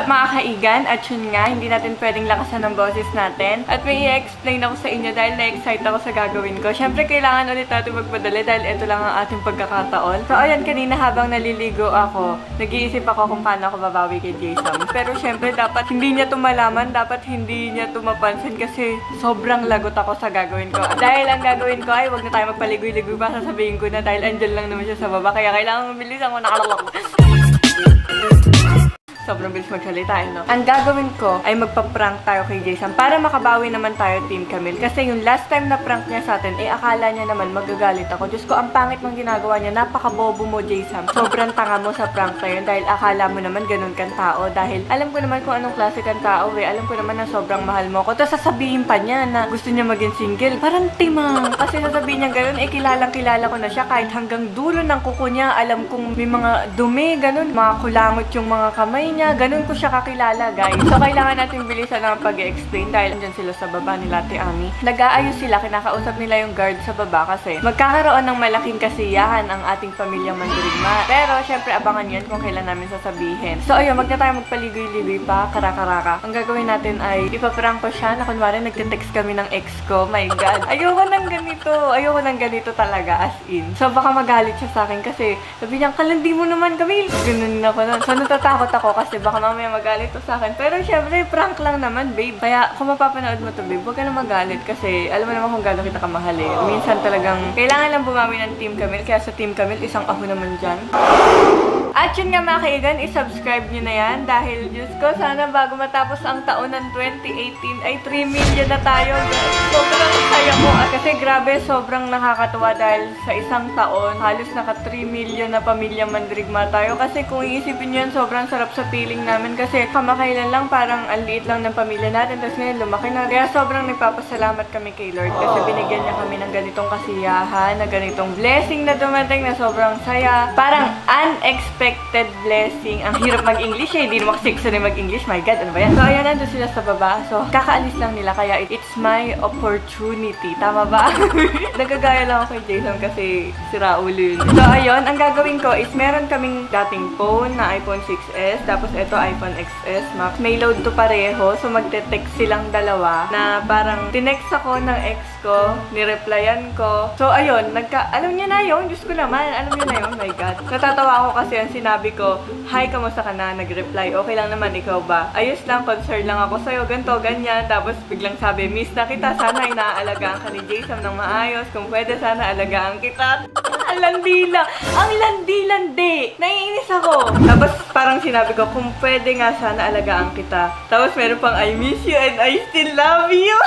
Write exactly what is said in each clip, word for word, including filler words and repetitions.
up mga kaigan? At yun nga, hindi natin pwedeng lakasan ng boses natin. At may i-explain ako sa inyo dahil na-excite ako sa gagawin ko. Siyempre, kailangan ulit natin magpadali dahil ito lang ang ating pagkakataon. So, ayan, kanina habang naliligo ako, nag-iisip ako kung paano ako babawi kay Jason. Pero siyempre, dapat hindi niya tumalaman, dapat hindi niya tumapansin kasi sobrang lagot ako sa gagawin ko. Dahil ang gagawin ko ay, wag na tayo magpaligoy-ligoy pa, sasabihin ko na dahil andyan lang naman siya sa baba. Kaya kailangan mabilisan ko nakalawak. Sobrang bilis magsalita, eh, no? Ang gagawin ko ay magpa-prank tayo kay Jason para makabawi naman tayo, Team Camille. Kasi yung last time na prank niya sa atin, eh akala niya naman magagalit ako. Diyos ko, ang pangit ng ginagawa niya. Napaka-bobo mo, Jason. Sobrang tanga mo sa prank na yun dahil akala mo naman ganun kang tao. Dahil alam ko naman kung anong klase kang tao, eh. Alam ko naman na sobrang mahal mo ko. Tapos sasabihin pa niya na gusto niya maging single. Parang timang. Kasi sasabihin niya ganun, eh kilalang kilala ko na siya. Kahit hanggang dulo ng kuko niya, alam kong may mga dumi, ganun. Mga kulangot yung mga kamay niya. Ganun ko siya kakilala, guys. So, kailangan natin bilisan ang pag-explain dahil andyan sila sa baba ni Ate Ami. Nag-aayos sila, kinakausap nila yung guard sa baba kasi magkakaroon ng malaking kasiyahan ang ating pamilyang mandirigma. Pero, syempre, abangan yan kung kailan namin sasabihin. So, ayun, magna tayo magpaligoy-ligoy pa, karakaraka. Ang gagawin natin ay ipaprank ko siya na kunwari nagte-text kami ng ex ko. My God. Ayoko nang ganito. Ayoko nang ganito talaga, as in. So, baka magalit siya sa akin kasi sabi niya, kalandi mo naman kami. Ganun ako nun. So, natatakot ako kasi baka mamaya magalit to sa akin. Pero syempre, prank lang naman, babe. Kaya kung mapapanood mo to, babe, huwag ka na magalit kasi alam mo naman kung gano'n kita kamahal eh. Minsan talagang kailangan lang bumawi ng Team Camille. Kaya sa Team Camille, isang ako naman dyan. At yun nga mga kaigan, i-subscribe nyo na yan dahil, Diyos ko, sana bago matapos ang taon ng twenty eighteen ay three million na tayo. Sobrang saya ko. At kasi grabe, sobrang nakakatuwa dahil sa isang taon, halos naka three million na pamilyang mandirigma tayo. Kasi kung iisipin nyo yan, sobrang sarap sa feeling namin kasi kamakailan lang parang ang liit lang ng pamilya natin. Tapos ngayon, lumaki na. Kaya sobrang nagpapasalamat kami kay Lord kasi binigyan niya kami ng ganitong kasiyahan, na ganitong blessing na dumating na sobrang saya. Parang unexpected blessing. Ang hirap mag-English eh. Hindi naman kasi gusto na mag-English. My God, ano ba yan? So, ayan, nandun sila sa baba. So, kakaalis lang nila. Kaya, it's my opportunity. Tama ba? Nagagaya lang ako kay Jason kasi sira ulo yun. So, ayun, ang gagawin ko is meron kaming dating phone na iPhone six S. Tapos, ito iPhone X S Max. May load to pareho. So, magte-text silang dalawa na parang tinext ako ng ex ko. Nireplyan ko. So, ayun, nagka... Alam niya na yun. Diyos ko naman. Alam niya na yun. My God. Natatawa ako kasi ang sinabi ko, hi, kamusta ka na? Nag-reply, okay lang naman, ikaw ba? Ayos lang, concern lang ako sa'yo, ganito, ganyan. Tapos biglang sabi, miss na kita, sana ay naaalagaan ka ni Jason ng maayos. Kung pwede, sana alagaan kita. Ang landila! Ang landi-landi! Naiinis ako! Tapos parang sinabi ko, kung pwede nga, sana alagaan kita. Tapos meron pang, I miss you and I still love you!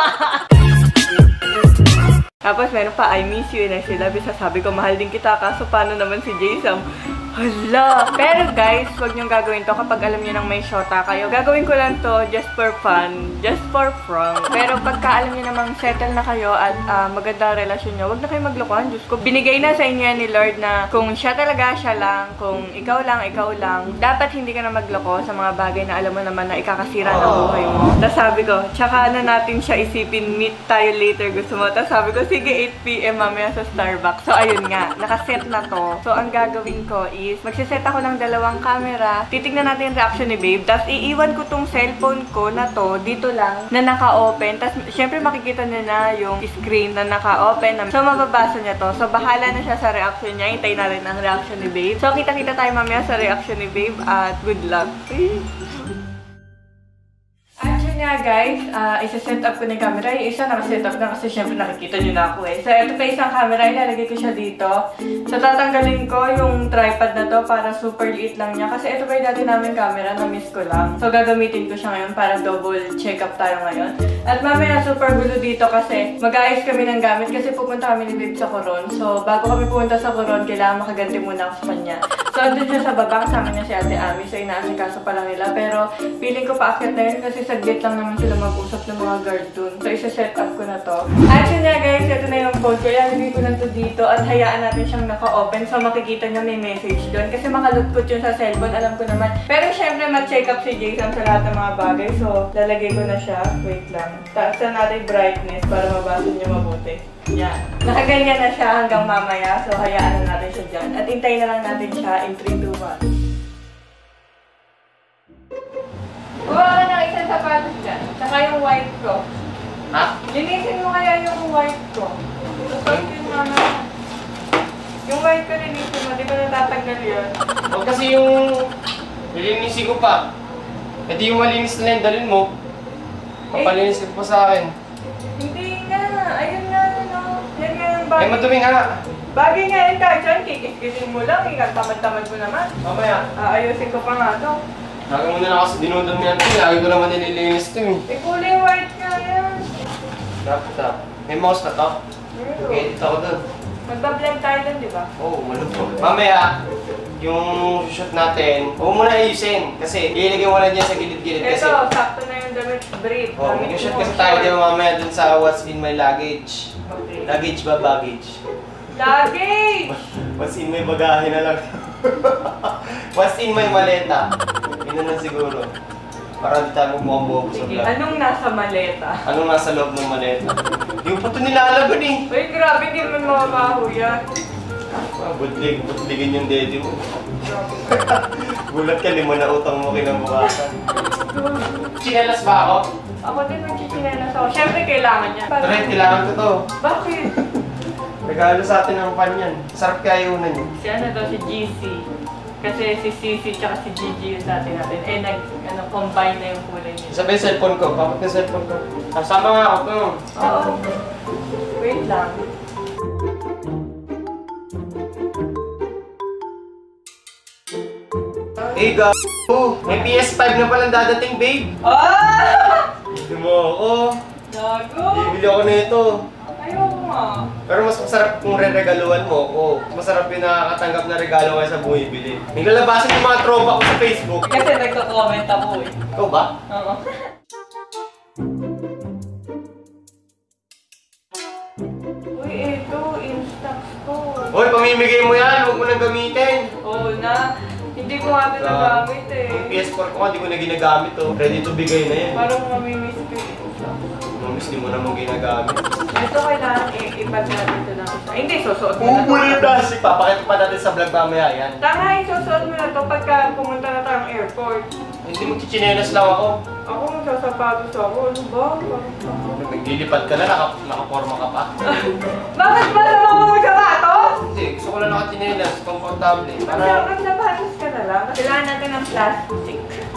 Tapos meron pa, I miss you and I still love you. Sasabi ko, mahal din kita. Kaso paano naman si Jason? Hala! Pero guys, huwag niyong gagawin to kapag alam niyo nang may shota kayo. Gagawin ko lang to just for fun, just for fun. Pero pagka alam niyo namang settle na kayo at uh, maganda relasyon niyo, huwag na kayo maglokohan. Diyos ko, binigay na sa inyo yan ni Lord na kung siya talaga, siya lang. Kung ikaw lang, ikaw lang. Dapat hindi ka na magloko sa mga bagay na alam mo naman na ikakasira ng buhay mo. Tapos sabi ko, tsaka na natin siya isipin, meet tayo later, gusto mo. Tapos sabi ko, sige, eight P M mamaya sa Starbucks. So ayun nga, nakaset na to. So ang gagawin ko is, magsiset ako ng dalawang camera. Titignan natin yung reaction ni babe. Tapos iiwan ko tong cellphone ko na to dito lang na naka-open. Tapos syempre makikita niya na yung screen na naka-open. So mababasa niya to. So bahala na siya sa reaction niya. Hintay na rin ang reaction ni babe. So kita-kita tayo mamaya sa reaction ni babe at good luck. Nga guys, uh, isa-set up ko na yung camera. Yung isa naka-set up na kasi syempre nakikita nyo na ako eh. So ito pa isang camera, ilalagay ko siya dito. So tatanggalin ko yung tripod na to para super liit lang niya. Kasi ito pa yung dati namin camera, na-miss ko lang. So gagamitin ko siya ngayon para double check up tayo ngayon. At mamaya super gulo dito kasi mag-aayos kami ng gamit kasi pupunta kami ni babe sa Coron. So bago kami pupunta sa Coron, kailangan makaganti muna ako sa kanya. So andun siya sa baba, kasama niya si Ate Ami. So inaasikaso pa lang nila. Pero feeling ko paakyat na yun kasi saglit lang naman sila mag-usap ng mga guard dun. So, isa-set up ko na to. Actually na guys, ito na yung phone ko. Ilalagay ko na to dito at hayaan natin siyang naka-open. So, makikita niya may message dun. Kasi makalutput yun sa cellphone, alam ko naman. Pero syempre, ma-check up si Jason sa lahat ng mga bagay. So, lalagay ko na siya. Wait lang. Taasan natin brightness para mabasa niyo mabuti. Yan. Nakaganyan na siya hanggang mamaya. So, hayaan na natin siya dyan. At hintayin na lang natin siya in three, two, one. Kuha ka ng isang sapatos dyan. Saka yung white ko. Ha? Linisin mo kaya yung white ko. Tapos yun mama. Yung white ko linisin mo, di ba natatanggal yun? Huwag kasi yung nilinisin ko pa. E di yung malinis na yung dalhin mo. Papalinis ko pa sa akin. Hindi nga. Ayun nga, ano. Yan nga yung Eh, bagay. madumi nga. Bagay nga yan kahit saan, kikis-kisin mo lang. Ikatamad-tamad mo naman. Mamaya. Aayusin ko pa nga to. Lagi mo na lang kasi dinudon mo yan. Lagi ko naman nililinis ito eh. Eh, kulay white nga yan. Dapat ah. May mouse na to. Okay, edit ako dun. Magbablend tayo dun, di ba? Oo, oh, malupot. Mamaya, yung shoot natin, huwag mo na ayusin. Kasi ilagay mo na dyan sa gilid-gilid kasi. Ito, sakto na yung damit. Brief. Oh, mag-shoot kasi tayo din mamaya dun sa what's in my luggage. Okay. Luggage ba baggage? Luggage! What's in my bagahe na lang. What's in my maleta? Yun na lang siguro. Para di tayo mukhang bobo sa Sige, vlog. anong nasa maleta? Anong nasa loob ng maleta? Di mo pa ito nilalaban eh. Uy, grabe, di mo makabaho yan. Ah, budlig, budligin yung daddy mo. Grabe. Gulat ka, lima na utang mo kinabukasan. Chinelas ba ako? Ako din magchichinelas ako. Siyempre, kailangan yan. Try, kailangan ko to. Bakit? Regalo sa atin ng pan yan. Sarap kaya yun yun. Si ano daw, si G C. Kasi si Cici tsaka si Gigi yung dati natin. Eh, nag, ano, combine na yung kulay niya. Sabi yung cellphone ko, bakit yung cellphone ko? Kasama nga ako to. Oo. Wait lang. Eh, gago! May P S five na palang dadating, babe. Ah! Hindi mo ako. Gago! Bibili ako na ito. Ayoko nga. Pero mas masarap kung re-regaluhan mo ako. Masarap yung nakakatanggap na regalo kaya sa bumibili. May lalabasan yung mga tropa ko sa Facebook. Kasi nagko-comment ako eh. Ikaw ba? Oo. Uy, eto, Instax ko. Hoy, pamimigay mo yan. Huwag mo nang gamitin. Oo na. Hindi ko nga ito nagamit eh. Yung P S four ko nga, di ko na ginagamit to. Ready to bigay na yan. Parang mamimiss ko yung Instax. Mamis, di mo naman ginagamit. Ito kailangan i-ipad natin ito ng isa. Hindi, susuot mo na ito. Bumuli yung plastic. Papakita pa natin sa vlog mamaya yan. Tanga, isusuot mo na ito pagka pumunta na tayong airport. Hindi magchichinelas lang ako. Ako magsasapatos ako. Ano ba? Naglilipad ka na, naka, nakaporma ka pa. Bakit ba sa mga magsapatos? Hindi, gusto ko lang nakachinelas. Komportable. Para Para... magsapatos ka na lang. Kailangan natin ng plastic.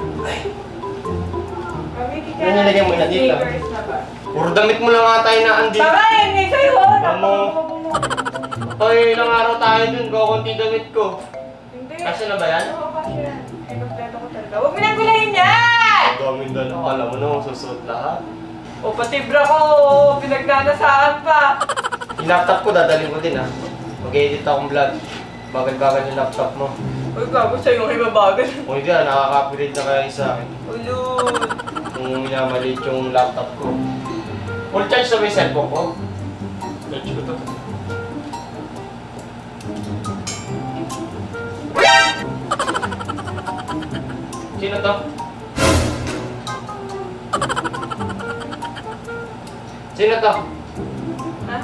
Gamitin ka Yan, nilagay mo na dito. sneakers na ba? Puro damit mo lang nga tayo na andi. Tama, hindi sa'yo! Mamo. Hoy, ilang araw tayo dun. Kukunti damit ko. Hindi. Kasya na ba yan? Oo, kasya yan. Ay, kompleto ko talaga. Huwag mo nang gulayin yan! Gamit doon ako. Alam mo na, susuot lahat. O, pati bra ko, pinagnanasaan pa. Yung laptop ko, dadalhin ko din ha. Mag-edit akong vlog. Bagal-bagal yung laptop mo. Uy, gago sa'yo yung ibabagal. Kung hindi, nakaka-copyright na kaya sa akin. Ulul. Kung minamalit yung laptop ko. Full charge na ba yung cellphone ko? Charge ko to. Sino to? Sino to? Ha?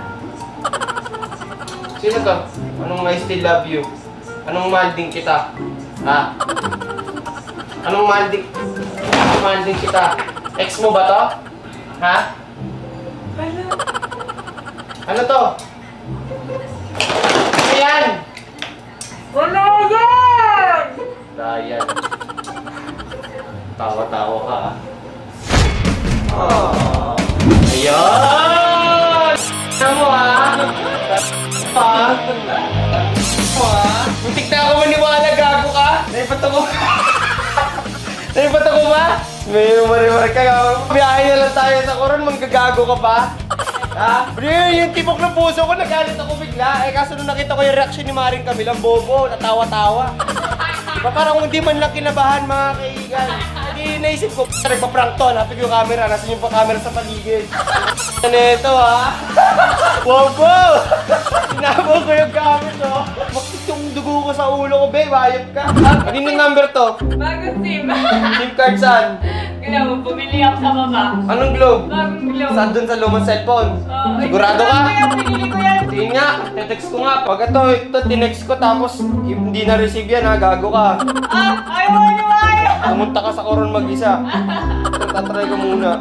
Sino to? Anong I still love you? Anong mahal din kita? Ha? Anong mahal din... Anong mahal din kita? Ex mo ba to? Ha? Ano? Ano to? Ano yan? Wala yan! Dayan. Tawa-tawa ka ah. Oh. Ayan! Ano mo ah? Pa? Pa? Muntik na ako maniwala, gago ka? Naipat ako. Naipat ako ba? May umari-umari ka. Biyahe na lang tayo sa koron, manggagago ka pa. Ha? Bro, yung tibok ng puso ko, nagalit ako bigla. Eh, kaso nung nakita ko yung reaction ni Maring Camilang bobo, natawa-tawa. Diba parang hindi man lang kinabahan mga kaigan. Hindi naisip ko, nagpa-prank to, napig yung camera, nasan yung pa-camera sa paligid. Ano ito ha? Bobo! Sinabog ko yung gamit oh. Bakit yung dugo ko sa ulo ko, babe? Hayop ka. Kaninong number to? Bagong SIM. SIM card saan? Kaya mo, bumili ako sa baba. Anong globe? Bagong globe. Saan dun sa lumang cellphone? Oh, Sigurado ka? Kaya pinili ko yan. Tingin nga, text ko nga. Pag ito, ito, tinext ko tapos hindi na-receive yan ha, gago ka. Ah, ayaw mo niyo, ayaw. Pumunta ka sa Coron mag-isa. Tatry ko muna.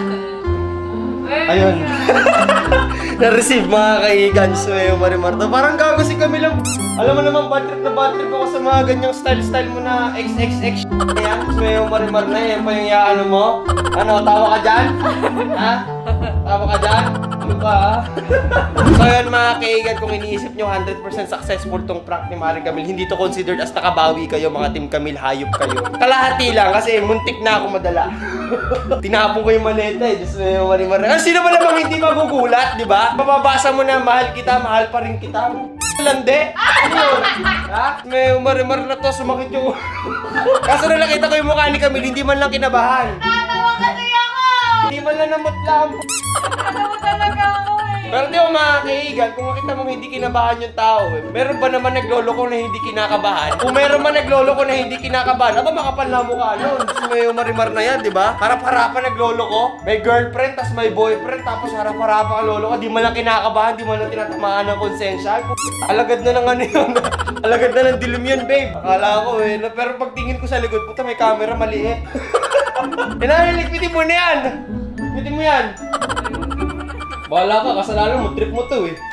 Ayun. Na-receive mga kaigan. Sumayo Marimarto. Parang gago si Camille. Alam mo naman, bad trip na bad trip ako sa mga ganyang style-style mo na X X X yan. Sumayo Marimar na yan pa yung yaano mo. Ano, tawa ka dyan? Ha? Tawa ka dyan? Ano ba ha? So yun mga kaigan, kung iniisip nyo one hundred percent successful tong prank ni Maring Camille, hindi to considered as nakabawi kayo mga Team Camille, hayop kayo. Kalahati lang kasi muntik na ako madala. Tinapon ko yung maleta eh. Diyos mo yung Marimar. Ah, sino ba namang hindi magugulat, di ba? Mababasa mo na mahal kita, mahal pa rin kita. Lande? Ano yun? Ha? May Marimar na to, sumakit yung... Kaso na nakita ko yung mukha ni Camille, hindi man lang kinabahan. Natawa kasi ako! Hindi man lang namutla ang... Natawa talaga ako eh. Pero di ba mga kaigan, kung makita mo hindi kinabahan yung tao eh, meron ba naman nagloloko na hindi kinakabahan? Kung meron man nagloloko na hindi kinakabahan, aba makapal na mukha nun. Gusto mo yung Marimar na yan, di ba? Harap-harapan nagloloko, may girlfriend, tas may boyfriend, tapos harap-harapan nagloloko, di man lang kinakabahan, di man lang tinatamaan ng konsensya. Alagad na ng ano yun. Alagad na ng dilim yun, babe. Akala ko eh. Pero pagtingin ko sa likod, puta may camera, mali eh. Inaliligpitin mo na yan. Ligpitin mo yan. Bahala ka, kasalanan mo, trip mo to eh.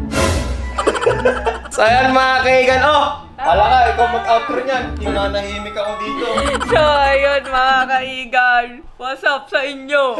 So ayan mga kaigan, oh! Hala ka, ikaw mag-outro niyan. Tinanahimik ako dito. So ayun mga kaigan, what's up sa inyo?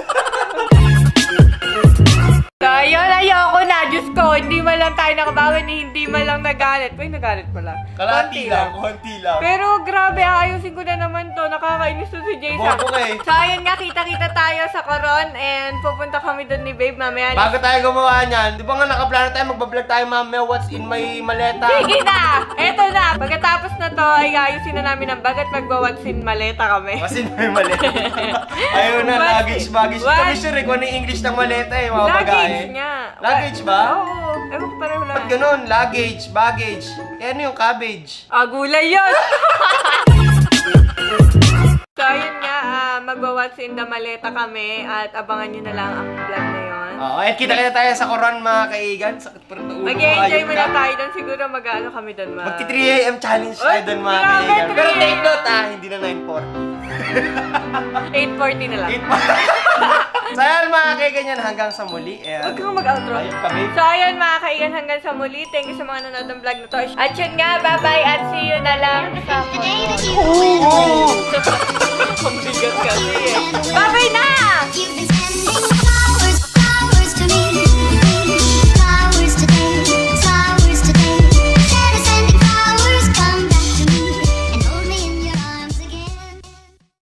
So ayun, ayoko na, Diyos ko, hindi man lang tayo nakabawi, hindi man lang nagalit. Uy, nagalit pala. Kalahati lang, konti lang. Pero grabe, ayusin ko na naman to. Nakakainis to si Jason. Bobo ka eh. So ayun nga, kita-kita tayo sa Coron and pupunta kami doon ni Babe mamaya. Bago tayo gumawa niyan, di ba nga nakaplano tayo, magbablog tayo mamaya what's in my maleta. Sige na! Eto na! Pagkatapos na to, ay ayusin na namin ang bag at magwawatsin maleta kami. What's in my maleta? Ayun na, What? luggage, baggage. What? Kami sure eh, kung ano yung English ng maleta eh, mga bagay. Luggage nga. Luggage ba? Oo. Ewan ko pareho lang. Ba't ganun? Luggage, baggage. Eh ano yung cabbage? Ah, gulay yun! So, ayun nga, uh, magwa-what's in the maleta kami at abangan nyo na lang ang vlog na yun. Oo, eh kita-kita tayo sa Coron mga kaigan. Sakit pa rin na ulo ko. Mag-enjoy ayun muna ka. tayo doon. Siguro mag-ano kami doon. Ma Magti three A M challenge tayo Oy, doon mga grabe, kaigan. Pero three A M. take note ah, hindi na nine forty. eight forty na lang. So ayan mga kaigan yan, hanggang sa muli. Huwag kang mag-outro. Ayun kami. So, ayun mga kaigan, hanggang sa muli. Thank you sa mga nanonood ng vlog na to. At yun nga, bye-bye at see you na lang sa Coron. Oo! Ang bigat kasi eh. Bye-bye na!